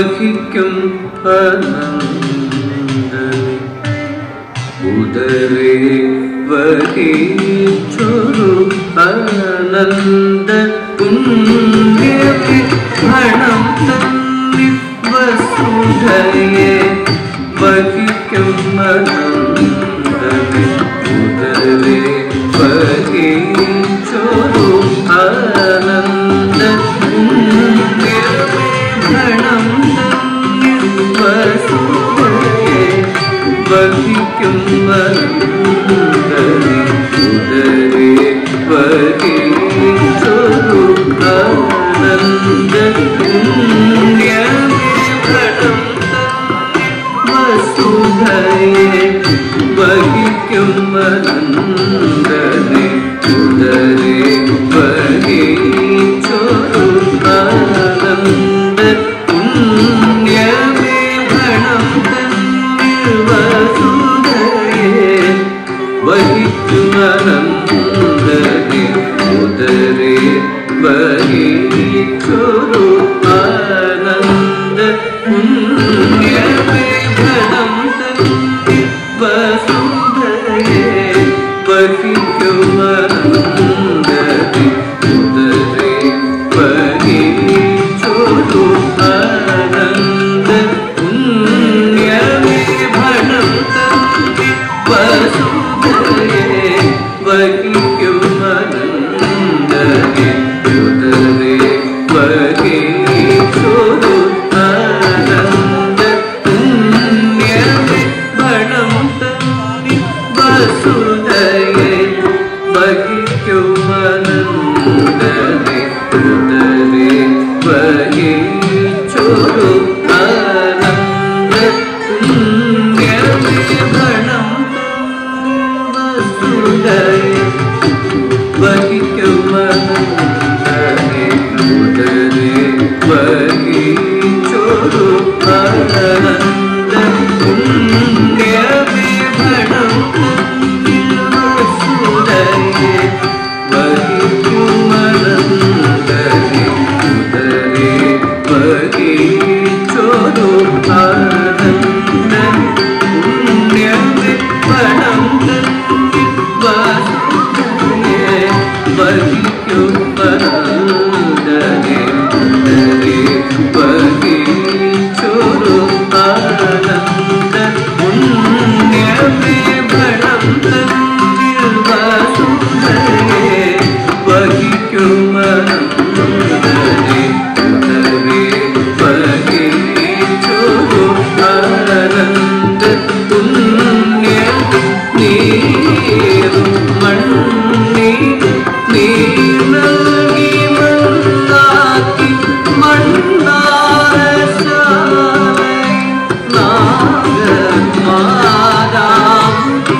വഹിക്കും അനന്തനെ ഉദരേ വഹിച്ചൊരു അനന്ത പുണ്യമേ ഭണം തന്നെ വസുധയെ വഹിക്കും അനന്തനെ ഉദരേ വഹിച്ചൊരു അനന്ത പുണ്യമേ ഭണം തന്നെ വസുധയെ വഹിക്കും അനന്തനെ ഉദരേ വഹിച്ചൊരു അനന്ത പുണ്യമേ ഭണം തന്നെ വസുധയെ വഹിക്കും അനന്തനെ ഉദരേ വഹിച്ചൊരു അനന്ത പുണ്യമേ ഭണം തന്നെ വസുധയെ വഹിക്കും അനന്തനെ ഉദരേ വഹിച്ചൊരു ആനന്ദ പുണ്യമേ ഭണം തന്നെ വസുധയെ വഹിക്കും അനന്തനെ ഉദരേ വഹിച്ചൊരു ആനന്ദ പുണ്യമേ ഭണം തന്നെ വസുധയെ വഹിക്കും അനന്തനെ ഉദരേ വഹിച്ചൊരു ആനന്ദ പുണ്യമേ ഭണം തന്നെ വസുധയെ വഹിക്കും അനന്തനെ ഉദരേ വഹിച്ചൊരു ആനന്ദ പുണ്യമേ ഭണം തന്നെ വസുധയെ വഹിക്കും അനന്തനെ ഉദരേ വഹിച്ചൊരു ആനന്ദ പുണ്യമേ ഭണം തന്നെ വസുധയെ വഹിക്കും അനന്തനെ ഉദരേ വഹിച്ചൊരു ആനന്ദ പുണ്യമേ ഭണം തന്നെ വസുധയെ വഹിക്കും അനന്തനെ ഉദരേ വഹിച്ചൊരു ആനന്ദ പുണ്യമേ ഭണം തന്നെ വസുധയെ വഹിക്കും അനന്തനെ ഉദരേ വഹിച്ചൊരു ആനന്ദ പുണ്യമേ നീരും മണ്ണിൽ നീർ നൽകി മണ്ണാക്കി മണ്ണാരശാലയിൽ നാഗമാതാം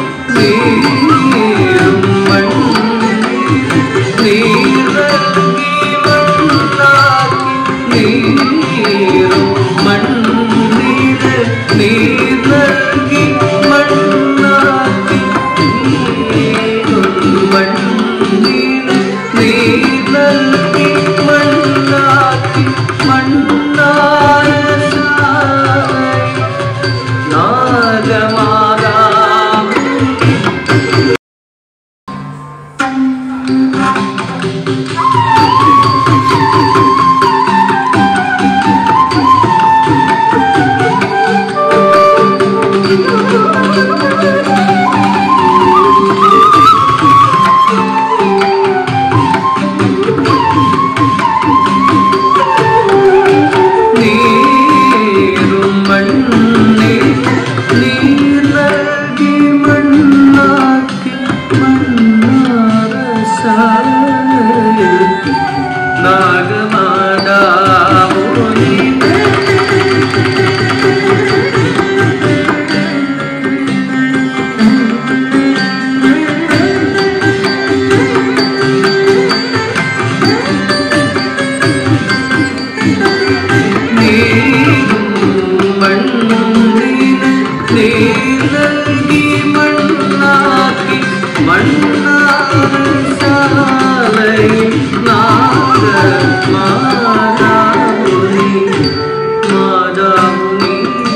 നീരും മണ്ണിൽ നീർ നൽകി മണ്ണാക്കി നീരും മണ്ണിൽ നീർ നൽകി മണ്ണാക്കി നീരും മണ്ണിൽ നീർ നൽകി മണ്ണാക്കി മണ്ണാരശാലയിൽ നാഗമാതാം നീരും മണ്ണിൽ നീർ നൽകി മണ്ണാക്കി മണ്ണാരശാലയിൽ നാഗമാതാവോ നീ മണ്ണിൽ നീർ നൽകി മണ്ണാക്കി മണ്ണാരശാലയിൽ നാഗമാതാവോ നീ മാതാമുനി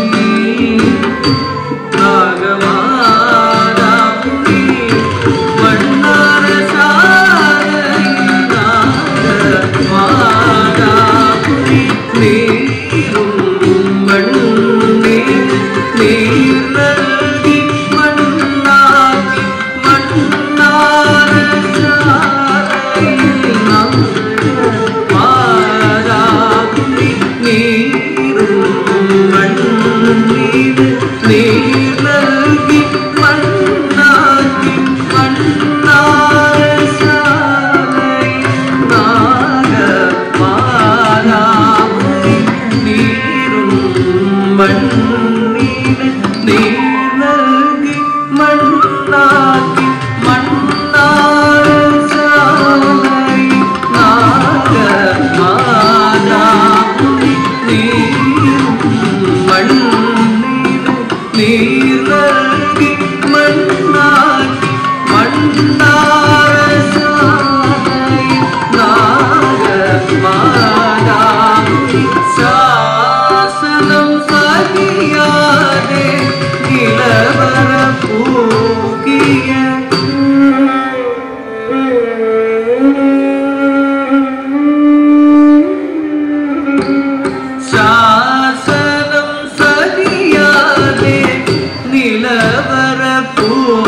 നാഗമാതാമുനി മണ്ണാരശാലയിൽ നാഗമാതാമുനി നീരും മണ്ണി നീർ നൽകി മണ്ണാക്കി മണ്ണാരശാലയിൽ നാഗമാതാമുനി നീരും മണ്ണീർ നീർ നൽകി മണ്ണാക്കി മണ്ണാരശാലയിൽ നാഗമാതാമുനി നീരും മണ്ണീർ നീർ നൽകി മണ്ണാക്കി മണ്ണാരശാലയിൽ നാഗമാതാമുനി നീരും മണ്ണീർ നീർ നൽകി മണ്ണാക്കി മണ്ണാരശാലയിൽ നാഗമാതാമുനി ശാസനം സഹിയാതെ ഇളവര പൂകിയ ശാസനം സഹിയാതെ നിലവര പൂ